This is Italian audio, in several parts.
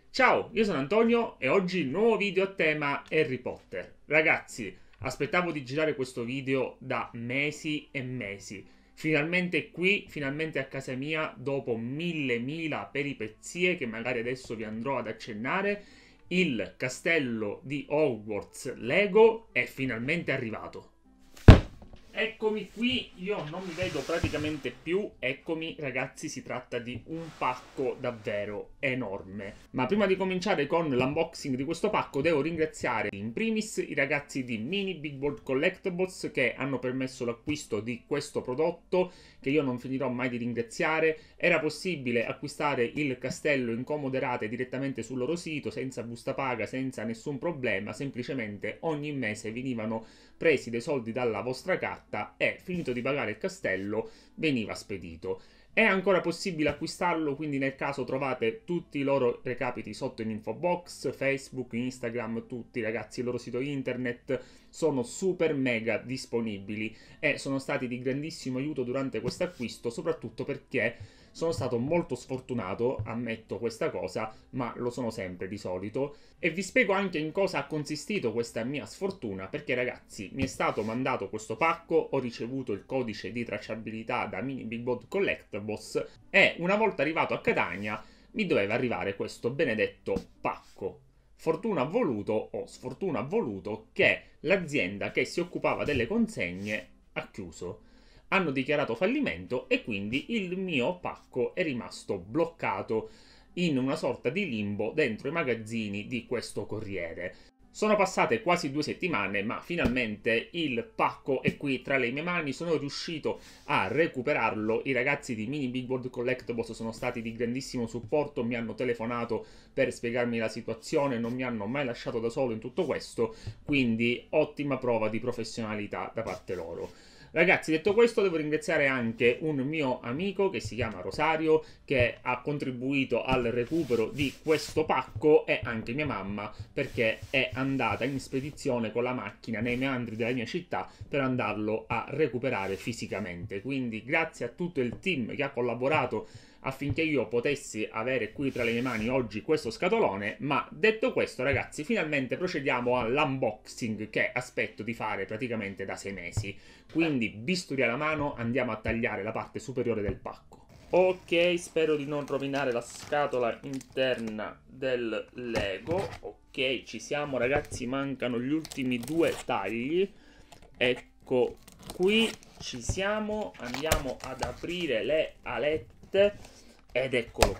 Ciao, io sono Antonio e oggi nuovo video a tema Harry Potter. Ragazzi, aspettavo di girare questo video da mesi e mesi. Finalmente qui, finalmente a casa mia, dopo mille peripezie che magari adesso vi andrò ad accennare, il castello di Hogwarts Lego è finalmente arrivato. Eccomi qui, io non mi vedo praticamente più, eccomi ragazzi, si tratta di un pacco davvero enorme. Ma prima di cominciare con l'unboxing di questo pacco devo ringraziare in primis i ragazzi di Mini Big Board Collectibles che hanno permesso l'acquisto di questo prodotto che io non finirò mai di ringraziare. Era possibile acquistare il castello in comode rate direttamente sul loro sito, senza busta paga, senza nessun problema, semplicemente ogni mese venivano presi dei soldi dalla vostra carta e, finito di pagare il castello, veniva spedito. È ancora possibile acquistarlo, quindi nel caso trovate tutti i loro recapiti sotto in info box, Facebook, Instagram, tutti ragazzi, il loro sito internet sono super mega disponibili e sono stati di grandissimo aiuto durante questo acquisto, soprattutto perché sono stato molto sfortunato, ammetto questa cosa, ma lo sono sempre di solito. E vi spiego anche in cosa ha consistito questa mia sfortuna, perché ragazzi, mi è stato mandato questo pacco, ho ricevuto il codice di tracciabilità da Mini Big Board Collectibles e una volta arrivato a Catania mi doveva arrivare questo benedetto pacco. Fortuna ha voluto, o sfortuna ha voluto, che l'azienda che si occupava delle consegne ha chiuso. Hanno dichiarato fallimento e quindi il mio pacco è rimasto bloccato in una sorta di limbo dentro i magazzini di questo corriere. Sono passate quasi 2 settimane, ma finalmente il pacco è qui tra le mie mani, sono riuscito a recuperarlo. I ragazzi di Mini Big World Collectibles sono stati di grandissimo supporto, mi hanno telefonato per spiegarmi la situazione, non mi hanno mai lasciato da solo in tutto questo, quindi ottima prova di professionalità da parte loro. Ragazzi, detto questo, devo ringraziare anche un mio amico che si chiama Rosario, che ha contribuito al recupero di questo pacco, e anche mia mamma, perché è andata in spedizione con la macchina nei meandri della mia città per andarlo a recuperare fisicamente. Quindi grazie a tutto il team che ha collaborato affinché io potessi avere qui tra le mie mani oggi questo scatolone. Ma detto questo ragazzi, finalmente procediamo all'unboxing che aspetto di fare praticamente da 6 mesi. Quindi bisturi alla mano, andiamo a tagliare la parte superiore del pacco. Ok, spero di non rovinare la scatola interna del Lego. Ok, ci siamo ragazzi, mancano gli ultimi 2 tagli. Ecco qui, ci siamo, andiamo ad aprire le alette ed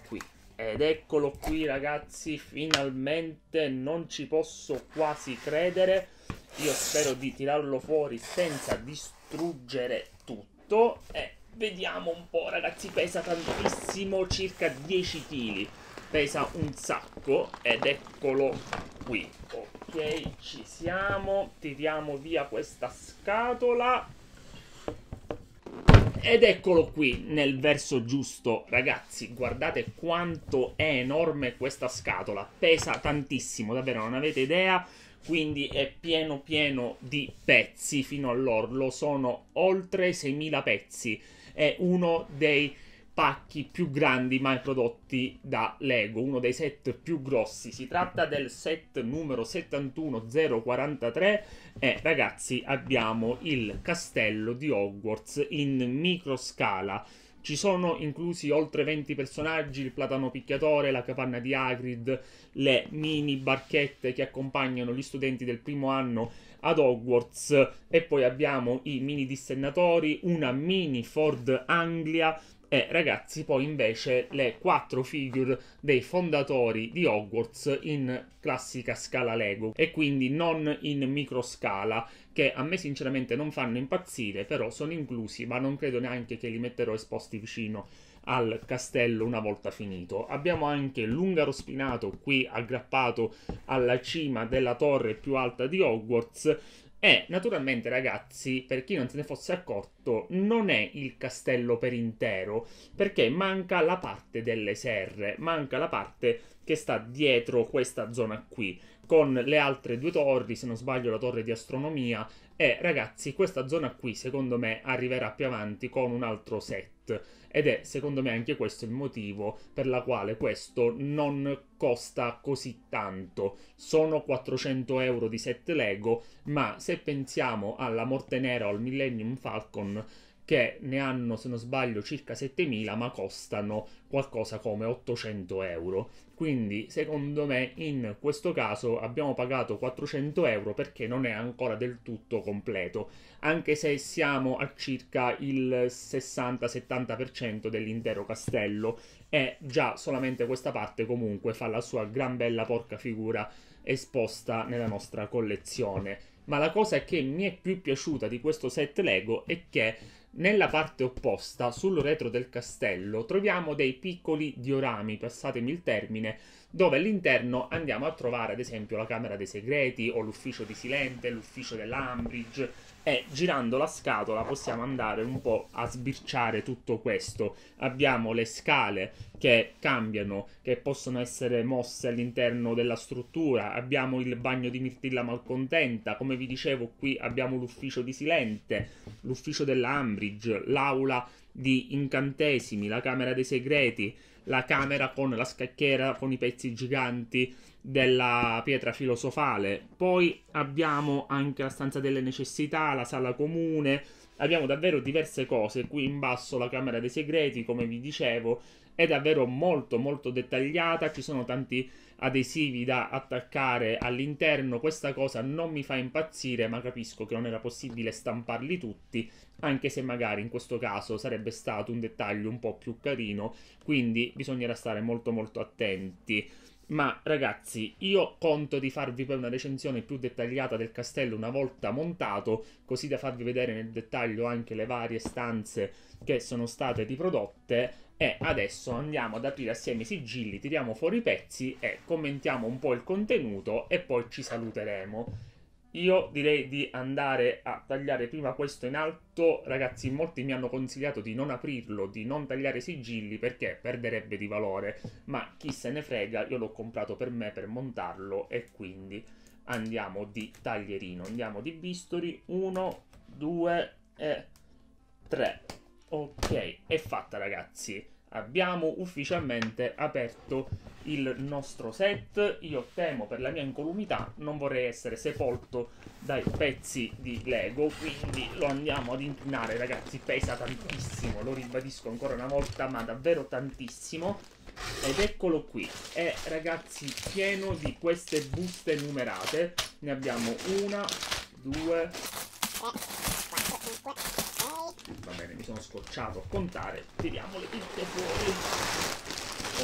eccolo qui ragazzi, finalmente, non ci posso quasi credere. Io spero di tirarlo fuori senza distruggere tutto e vediamo un po' ragazzi, pesa tantissimo, circa 10 kg, pesa un sacco ed eccolo qui. Ok, ci siamo, tiriamo via questa scatola ed eccolo qui nel verso giusto. Ragazzi, guardate quanto è enorme questa scatola, pesa tantissimo, davvero non avete idea. Quindi è pieno di pezzi fino all'orlo, sono oltre 6.000 pezzi, è uno dei pacchi più grandi mai prodotti da Lego, uno dei set più grossi. Si tratta del set numero 71043 e ragazzi abbiamo il castello di Hogwarts in microscala. Ci sono inclusi oltre 20 personaggi, il platano picchiatore, la capanna di Hagrid, le mini barchette che accompagnano gli studenti del primo anno ad Hogwarts, e poi abbiamo i mini dissennatori, una mini Ford Anglia e ragazzi poi invece le 4 figure dei fondatori di Hogwarts in classica scala Lego e quindi non in microscala, che a me sinceramente non fanno impazzire, però sono inclusi, ma non credo neanche che li metterò esposti vicino al castello una volta finito. Abbiamo anche l'Ungaro Spinato qui aggrappato alla cima della torre più alta di Hogwarts. E naturalmente ragazzi, per chi non se ne fosse accorto, non è il castello per intero, perché manca la parte delle serre, manca la parte che sta dietro questa zona qui. con le altre due torri, se non sbaglio la torre di astronomia. E ragazzi, questa zona qui secondo me arriverà più avanti con un altro set, ed è secondo me anche questo il motivo per la quale questo non costa così tanto. Sono 400 euro di set Lego, ma se pensiamo alla Morte Nera o al Millennium Falcon, che ne hanno, se non sbaglio, circa 7000, ma costano qualcosa come 800 euro. Quindi, secondo me, in questo caso abbiamo pagato 400 euro perché non è ancora del tutto completo, anche se siamo a circa il 60-70% dell'intero castello, e già solamente questa parte comunque fa la sua gran bella porca figura esposta nella nostra collezione. Ma la cosa che mi è più piaciuta di questo set Lego è che nella parte opposta, sul retro del castello, troviamo dei piccoli diorami, passatemi il termine, dove all'interno andiamo a trovare ad esempio la Camera dei Segreti o l'ufficio di Silente, l'ufficio dell'Umbridge, e girando la scatola possiamo andare un po' a sbirciare tutto questo. Abbiamo le scale che cambiano, che possono essere mosse all'interno della struttura, abbiamo il bagno di Mirtilla Malcontenta, come vi dicevo qui abbiamo l'ufficio di Silente, l'ufficio dell'Umbridge, l'aula di incantesimi, la Camera dei Segreti, la camera con la scacchiera con i pezzi giganti della pietra filosofale. Poi abbiamo anche la stanza delle necessità, la sala comune. Abbiamo davvero diverse cose. Qui in basso la Camera dei Segreti, come vi dicevo, è davvero molto molto dettagliata. Ci sono tanti adesivi da attaccare all'interno. Questa cosa non mi fa impazzire, ma capisco che non era possibile stamparli tutti, anche se magari in questo caso sarebbe stato un dettaglio un po' più carino, quindi bisognerà stare molto molto attenti. Ma ragazzi, io conto di farvi poi una recensione più dettagliata del castello una volta montato, così da farvi vedere nel dettaglio anche le varie stanze che sono state riprodotte. E adesso andiamo ad aprire assieme i sigilli, tiriamo fuori i pezzi e commentiamo un po' il contenuto e poi ci saluteremo. Io direi di andare a tagliare prima questo in alto. Ragazzi, molti mi hanno consigliato di non aprirlo, di non tagliare i sigilli perché perderebbe di valore, ma chi se ne frega, io l'ho comprato per me per montarlo e quindi andiamo di taglierino, andiamo di bisturi. 1, 2 e 3. Ok, è fatta ragazzi. Abbiamo ufficialmente aperto il nostro set. Io temo per la mia incolumità, non vorrei essere sepolto dai pezzi di Lego, quindi lo andiamo ad inclinare ragazzi. Pesa tantissimo, lo ribadisco ancora una volta, ma davvero tantissimo. Ed eccolo qui, è ragazzi pieno di queste buste numerate. Ne abbiamo 1, 2, va bene, mi sono scocciato a contare. Tiriamole tutte fuori.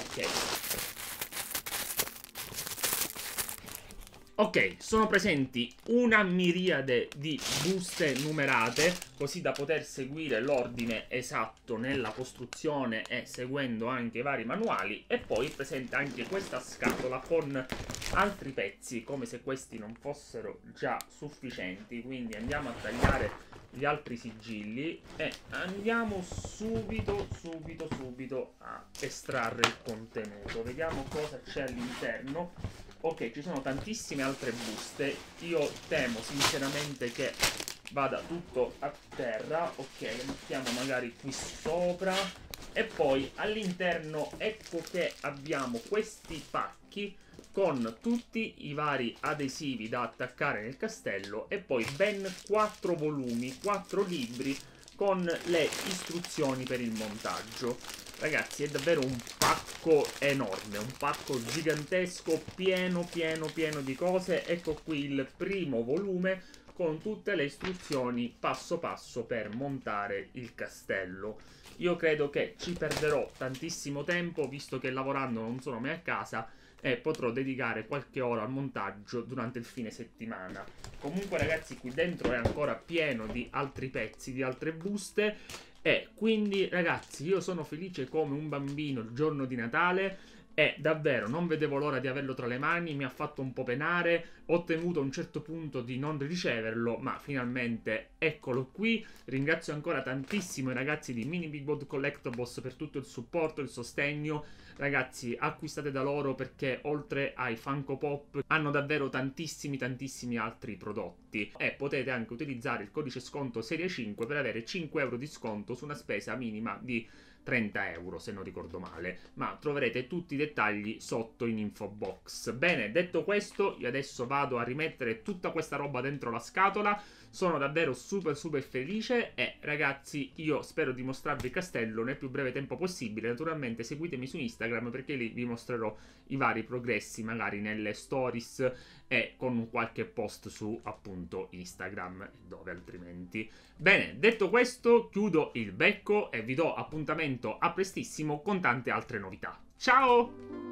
Ok, sono presenti una miriade di buste numerate, così da poter seguire l'ordine esatto nella costruzione e seguendo anche i vari manuali. E poi è presente anche questa scatola con altri pezzi, come se questi non fossero già sufficienti. Quindi andiamo a tagliare gli altri sigilli e andiamo subito a estrarre il contenuto. Vediamo cosa c'è all'interno. Ok, ci sono tantissime altre buste. Io temo sinceramente che vada tutto a terra. Ok, lo mettiamo magari qui sopra. E poi all'interno ecco che abbiamo questi pacchi con tutti i vari adesivi da attaccare nel castello e poi ben 4 volumi, 4 libri con le istruzioni per il montaggio. Ragazzi, è davvero un pacco enorme, un pacco gigantesco, pieno di cose. Ecco qui il primo volume con tutte le istruzioni passo passo per montare il castello. Io credo che ci perderò tantissimo tempo, visto che lavorando non sono mai a casa, e potrò dedicare qualche ora al montaggio durante il fine settimana. Comunque ragazzi, qui dentro è ancora pieno di altri pezzi, di altre buste. E quindi ragazzi, io sono felice come un bambino il giorno di Natale e davvero non vedevo l'ora di averlo tra le mani, mi ha fatto un po' penare, ho temuto a un certo punto di non riceverlo, ma finalmente eccolo qui. Ringrazio ancora tantissimo i ragazzi di Mini Big Board Collectibles per tutto il supporto, il sostegno. Ragazzi, acquistate da loro perché oltre ai Funko Pop hanno davvero tantissimi altri prodotti, e potete anche utilizzare il codice sconto serie 5 per avere 5 euro di sconto su una spesa minima di 30 euro, se non ricordo male, ma troverete tutti i dettagli sotto in info box. Bene, detto questo, io adesso vado a rimettere tutta questa roba dentro la scatola. Sono davvero super felice e ragazzi, io spero di mostrarvi il castello nel più breve tempo possibile. Naturalmente seguitemi su Instagram perché lì vi mostrerò i vari progressi, magari nelle stories e con qualche post su appunto Instagram, dove altrimenti. Bene, detto questo, chiudo il becco e vi do appuntamento a prestissimo con tante altre novità. Ciao!